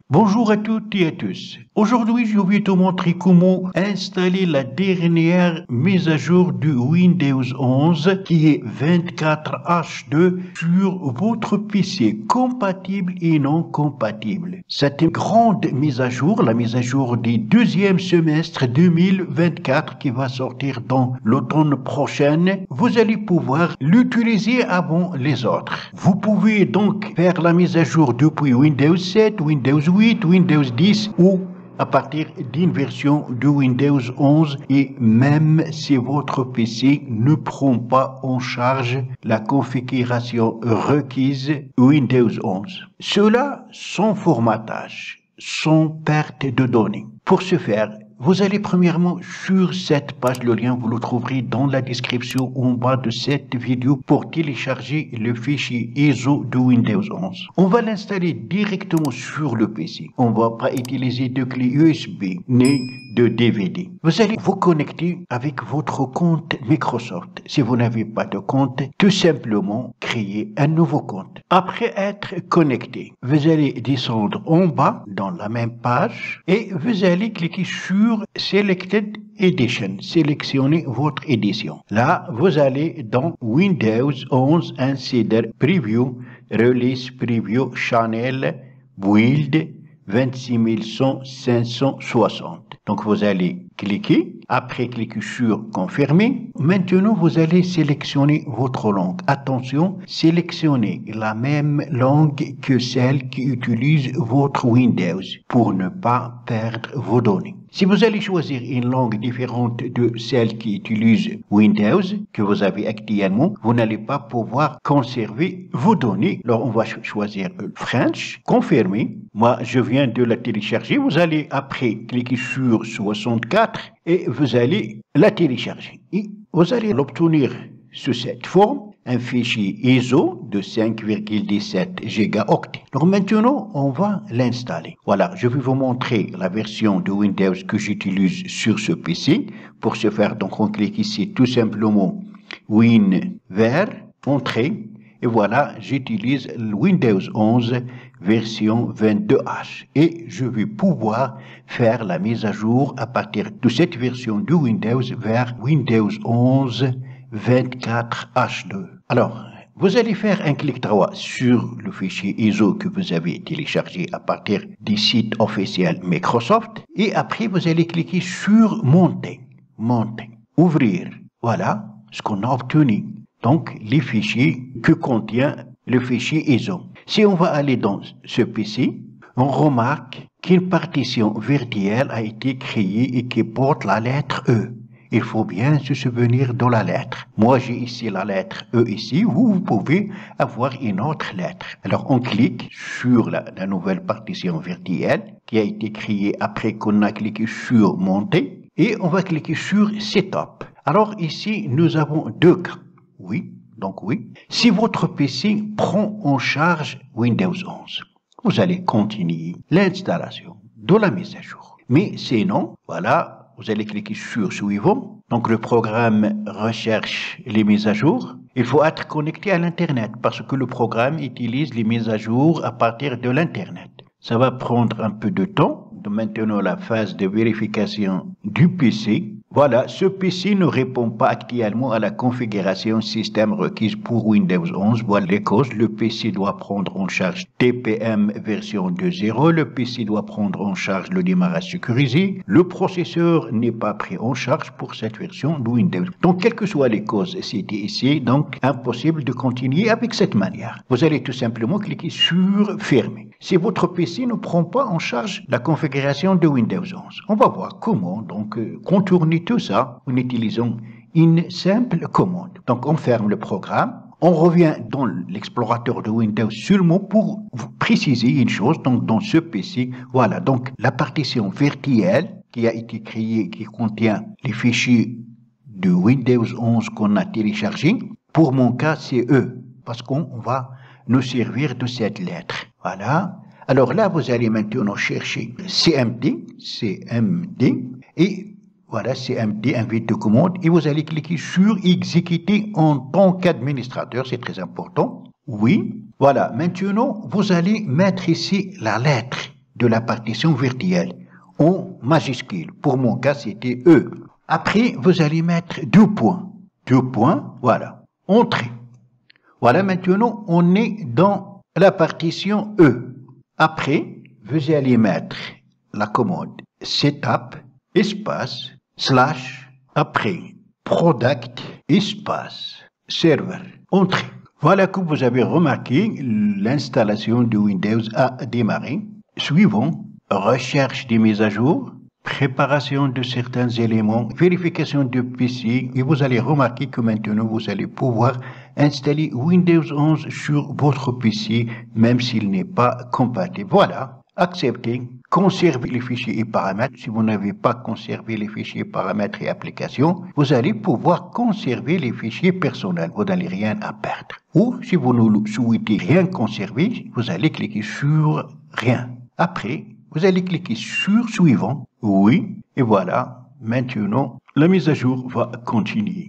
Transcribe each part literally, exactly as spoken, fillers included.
Bonjour à toutes et à tous. Aujourd'hui, je vais te montrer comment installer la dernière mise à jour du Windows onze qui est vingt-quatre H deux sur votre P C, compatible et non compatible. C'est une grande mise à jour, la mise à jour du deuxième semestre deux mille vingt-quatre qui va sortir dans l'automne prochain. Vous allez pouvoir l'utiliser avant les autres. Vous pouvez donc faire la mise à jour depuis Windows sept, Windows huit, Windows dix ou à partir d'une version de Windows onze et même si votre P C ne prend pas en charge la configuration requise Windows onze. Cela sans formatage, sans perte de données. Pour ce faire, vous allez premièrement sur cette page, le lien vous le trouverez dans la description en bas de cette vidéo pour télécharger le fichier I S O de Windows onze. On va l'installer directement sur le P C. On ne va pas utiliser de clé U S B ni de D V D. Vous allez vous connecter avec votre compte Microsoft. Si vous n'avez pas de compte, tout simplement créer un nouveau compte. Après être connecté, vous allez descendre en bas dans la même page et vous allez cliquer sur Selected Edition, sélectionnez votre édition. Là, vous allez dans Windows onze Insider Preview, Release Preview Channel Build vingt-six mille cent cinq cent soixante. Donc vous allez cliquer, après cliquer sur Confirmer. Maintenant vous allez sélectionner votre langue. Attention, sélectionnez la même langue que celle qui utilise votre Windows pour ne pas perdre vos données. Si vous allez choisir une langue différente de celle qui utilise Windows que vous avez actuellement, vous n'allez pas pouvoir conserver vos données. Alors on va choisir French, confirmer. Moi je viens de la télécharger. Vous allez après cliquer sur soixante-quatre et vous allez la télécharger. Et vous allez l'obtenir sous cette forme. Un fichier I S O de cinq virgule dix-sept gigaoctets. Donc maintenant, on va l'installer. Voilà, je vais vous montrer la version de Windows que j'utilise sur ce P C. Pour ce faire, donc on clique ici tout simplement WinVer, Entrée. Et voilà, j'utilise Windows onze version vingt-deux H. Et je vais pouvoir faire la mise à jour à partir de cette version de Windows vers Windows onze vingt-quatre H deux. Alors, vous allez faire un clic droit sur le fichier I S O que vous avez téléchargé à partir du site officiel Microsoft et après vous allez cliquer sur Monter, Monter, Ouvrir. Voilà ce qu'on a obtenu. Donc, les fichiers que contient le fichier I S O. Si on va aller dans ce P C, on remarque qu'une partition virtuelle a été créée et qui porte la lettre E. Il faut bien se souvenir de la lettre. Moi, j'ai ici la lettre E ici. Vous, vous pouvez avoir une autre lettre. Alors, on clique sur la, la nouvelle partition virtuelle qui a été créée après qu'on a cliqué sur Monter. Et on va cliquer sur Setup. Alors, ici, nous avons deux cas. Oui, donc oui. Si votre P C prend en charge Windows onze, vous allez continuer l'installation de la mise à jour. Mais sinon, voilà, vous allez cliquer sur Suivant. Donc le programme recherche les mises à jour. Il faut être connecté à l'Internet parce que le programme utilise les mises à jour à partir de l'Internet. Ça va prendre un peu de temps. De maintenant la phase de vérification du P C. Voilà, ce P C ne répond pas actuellement à la configuration système requise pour Windows onze. Voilà les causes. Le P C doit prendre en charge T P M version deux point zéro. Le P C doit prendre en charge le démarrage sécurisé. Le processeur n'est pas pris en charge pour cette version de Windows. Donc, quelles que soient les causes citées ici, donc impossible de continuer avec cette manière. Vous allez tout simplement cliquer sur Fermer. Si votre P C ne prend pas en charge la configuration de Windows onze, on va voir comment donc euh, contourner tout ça en utilisant une simple commande. Donc on ferme le programme, on revient dans l'explorateur de Windows seulement pour vous préciser une chose. Donc dans ce P C, voilà donc la partition virtuelle qui a été créée, qui contient les fichiers de Windows onze qu'on a téléchargés. Pour mon cas, c'est E, parce qu'on va nous servir de cette lettre. Voilà. Alors là, vous allez maintenant chercher C M D, C M D, et voilà, C M D, invite de commande, et vous allez cliquer sur Exécuter en tant qu'administrateur, c'est très important. Oui. Voilà, maintenant, vous allez mettre ici la lettre de la partition virtuelle en majuscule. Pour mon cas, c'était E. Après, vous allez mettre deux points. Deux points, voilà. Entrée. Voilà, maintenant, on est dans la partition E. Après, vous allez mettre la commande setup, espace, slash, après, product, espace, serveur, entrée. Voilà que vous avez remarqué, l'installation de Windows a démarré. Suivant, recherche des mises à jour, préparation de certains éléments, vérification de P C, et vous allez remarquer que maintenant vous allez pouvoir installer Windows onze sur votre P C, même s'il n'est pas compatible. Voilà, acceptez, conservez les fichiers et paramètres. Si vous n'avez pas conservé les fichiers paramètres et applications, vous allez pouvoir conserver les fichiers personnels. Vous n'allez rien à perdre. Ou si vous ne souhaitez rien conserver, vous allez cliquer sur rien. Après, vous allez cliquer sur suivant. Oui, et voilà, maintenant, la mise à jour va continuer.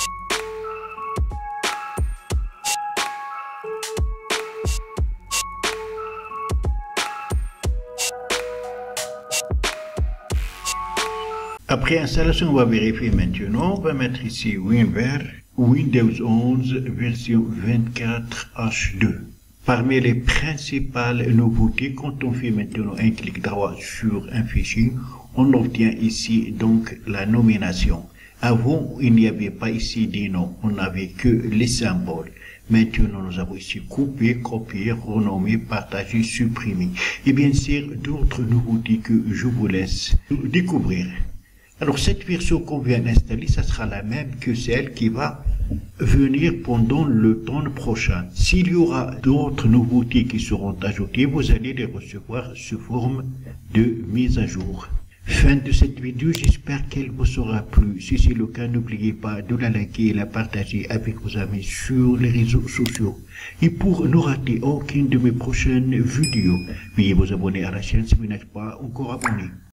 Après installation, on va vérifier maintenant. On va mettre ici WinVer, Windows onze version vingt-quatre H deux. Parmi les principales nouveautés, quand on fait maintenant un clic droit sur un fichier, on obtient ici donc la nomination. Avant, il n'y avait pas ici des noms, on n'avait que les symboles. Maintenant, nous avons ici coupé, copier, renommer, partager, supprimer. Et bien sûr, d'autres nouveautés que je vous laisse découvrir. Alors, cette version qu'on vient d'installer, ça sera la même que celle qui va venir pendant le temps prochain. S'il y aura d'autres nouveautés qui seront ajoutées, vous allez les recevoir sous forme de mise à jour. Fin de cette vidéo, j'espère qu'elle vous sera plu. Si c'est le cas, n'oubliez pas de la liker et la partager avec vos amis sur les réseaux sociaux. Et pour ne rater aucune de mes prochaines vidéos, veuillez vous abonner à la chaîne si vous n'êtes pas encore abonné.